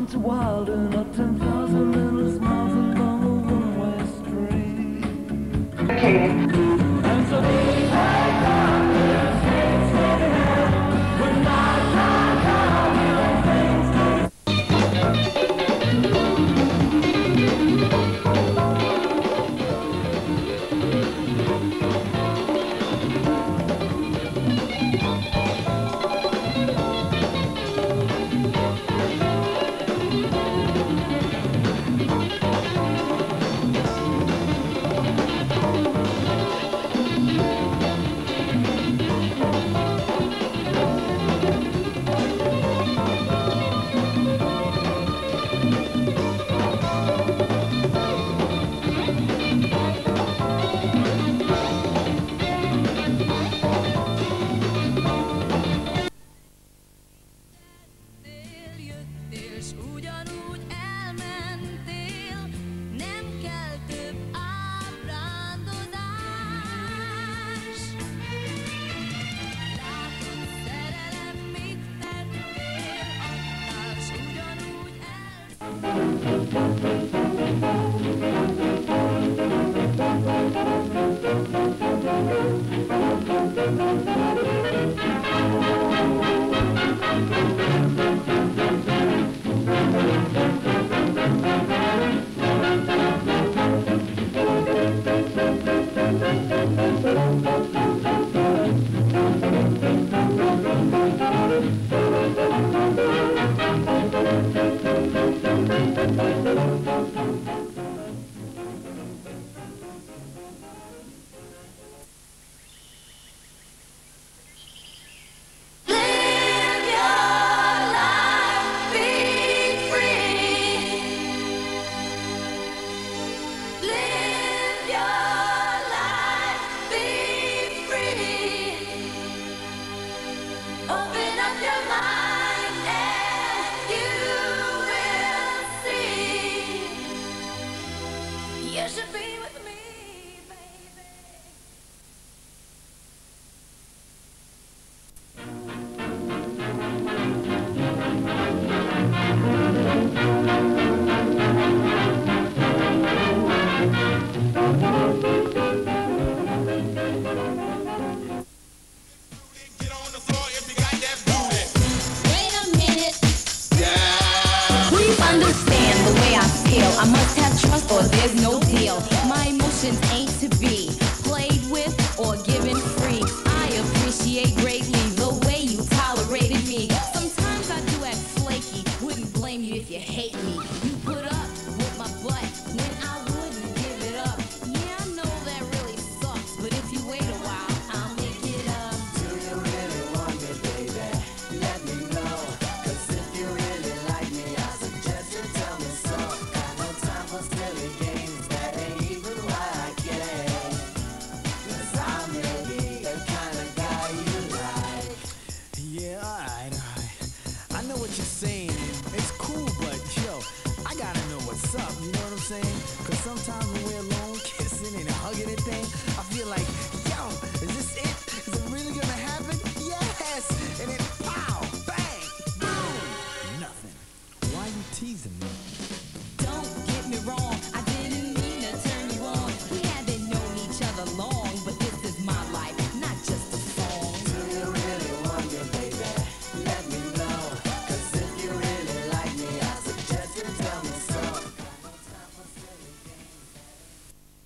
once wild and up 10,000 endless miles along a one-way street. Okay. And so these high darkness hits me when night time comes and things I must have trust or there's no deal. My emotions ain't to be played with or given free. I appreciate greatly the way you tolerated me. Sometimes I do act flaky, wouldn't blame you if you hate me. You put up with my butt when I wouldn't give it up. Yeah, I know that really sucks, but if you wait a while, I'll make it up. Do you really want me, baby? Let me know. 'Cause if you really like me, I suggest you tell me so. Got no time for silly games, that ain't even why I came. 'Cause I may be the kind of guy you like. Yeah, alright. I know what you're saying. It's cool, but yo, I gotta know what's up, you know what I'm saying? 'Cause sometimes when we're alone, kissing and hugging and thing, I feel like, yo, is this it? Is it really gonna happen? Yes! And then pow, bang, boom, nothing. Why you teasing me? Don't get me wrong, I didn't mean to turn you on. We haven't known each other long, but this is my life, not just a song. Do you really want me, baby? Let me know. 'Cause if you really like me, I suggest you tell me so. Got no time for silly games.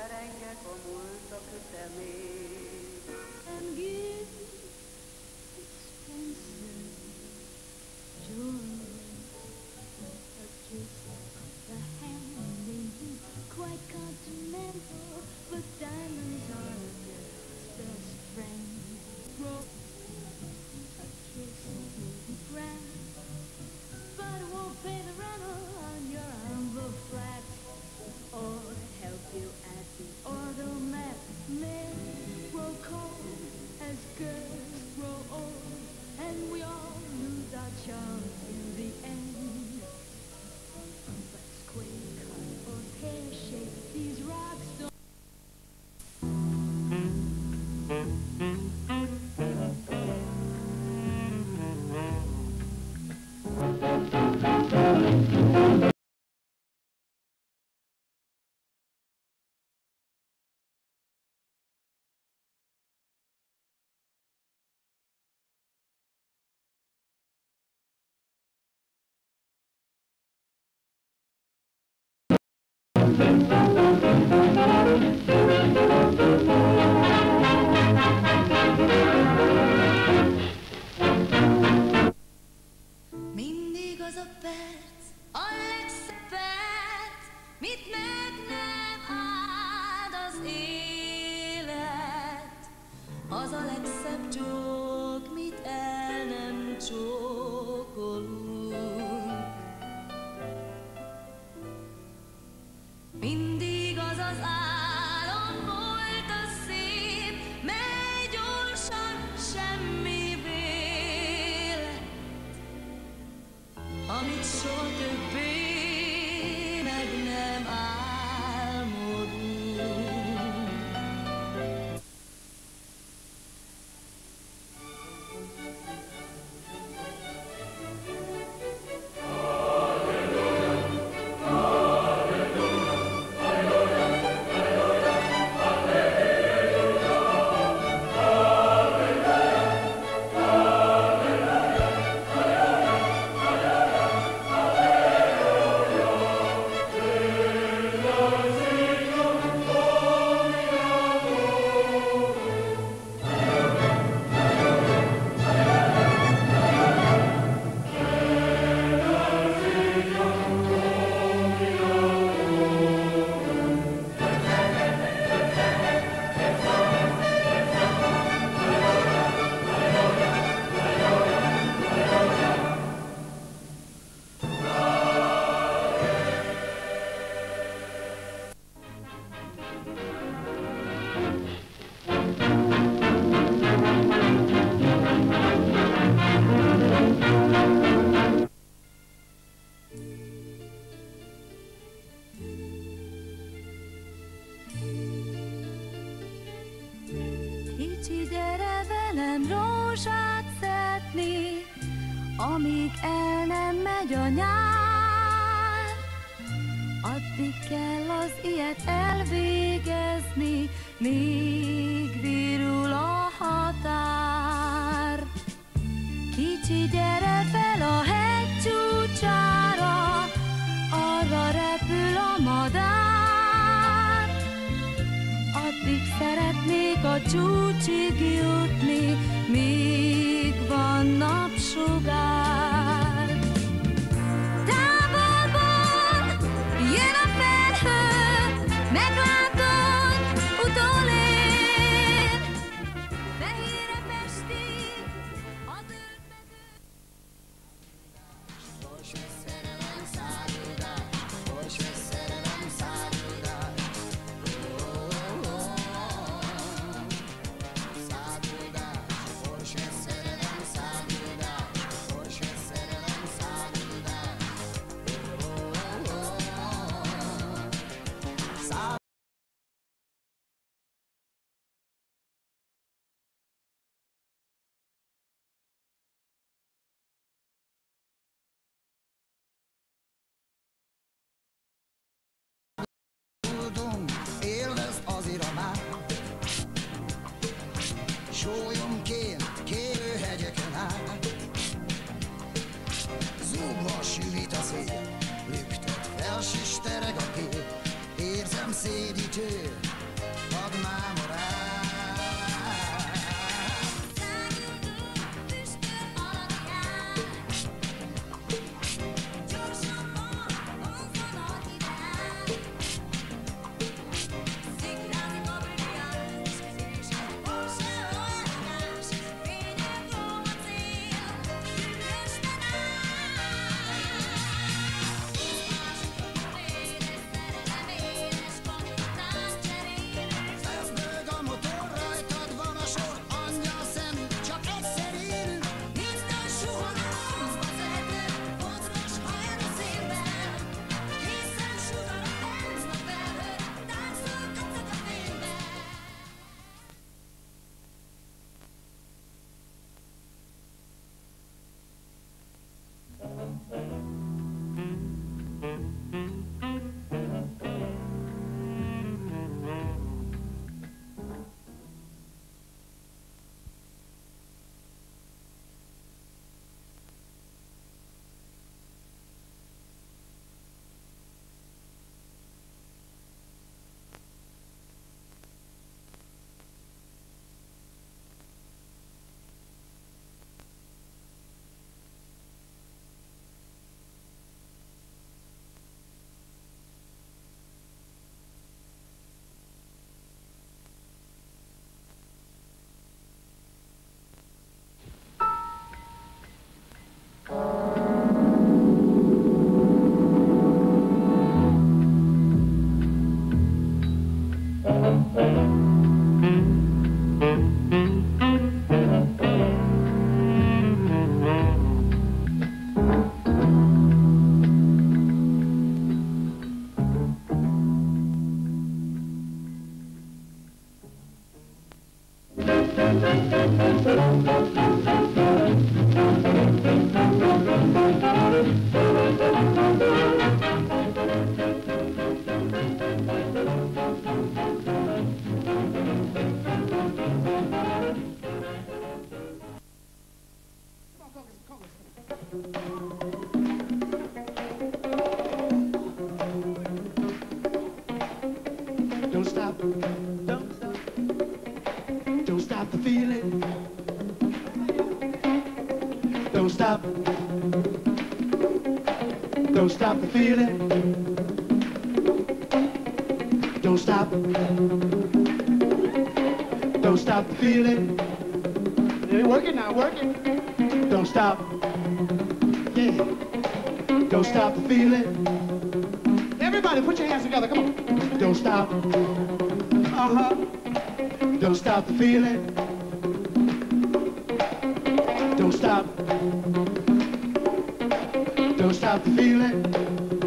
Derengek a múltak ütemét. And give expensive jewelry a kiss of the hand may be quite continental, but diamonds are a girl's best friend. A kiss may be grand, but it won't pay the rental on your humble flat, or help you at the automat. Men grow cold as girls grow old, and we all lose our charms in the end. But square cut or pear shape, these rocks don't. Mindig az a perc, a legszebb perc, mit meg nem áld az élet. Az a legszebb csók, mit el nem csókolunk. Mindig az az álom volt a szép, mely gyorsan semmivé lett, amit soha többé meg nem álmodunk. Kicsi, gyere velem rózsát szedni, amíg el nem megy a nyár. Addig kell az ilyet elvégezni, míg virul a határ. Kicsi, gyere fel a hegy csúcsára, arra repül a madár. Addig szeretnék a csúcsig jutni, míg van napsugár. Távolból jön a felhő, meglátod, utolér. Fehérre festi a zöld mező. Élvezd az iramát, sólyomként kérőhegyeken át. Zúgva sűvít a szél, lüktet, felsistereg a kél, érzem szédítő Don't stop the feeling. Don't stop. Don't stop the feeling. Don't stop. Don't stop the feeling. Yeah, work it now, work it. Don't stop. Yeah. Don't stop the feeling. Everybody put your hands together, come on. Don't stop. Uh-huh. Don't stop the feeling. Don't stop. Don't stop the feeling.